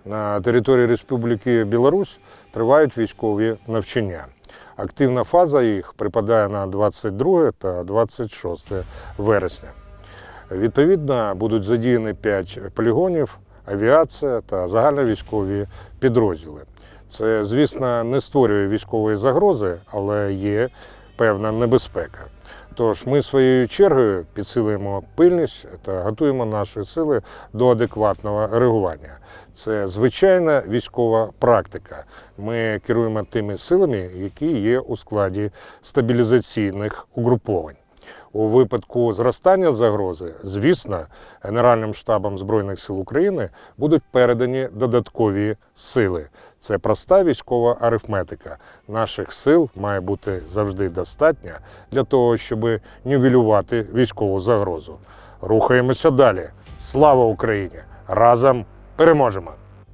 На території Республіки Білорусь тривають військові навчання. Активна фаза їх припадає на 22 та 26 вересня. Відповідно, будуть задіяні 5 полігонів, авіація та загальновійськові підрозділи. Це, звісно, не створює військової загрози, але є певна небезпека. Тож ми своєю чергою підсилюємо пильність та готуємо наші сили до адекватного реагування. Це звичайна військова практика. Ми керуємо тими силами, які є у складі стабілізаційних угруповань. У випадку зростання загрози, звісно, Генеральним штабом Збройних сил України будуть передані додаткові сили. Це проста військова арифметика. Наших сил має бути завжди достатньо для того, щоб нівелювати військову загрозу. Рухаємося далі. Слава Україні! Разом переможемо!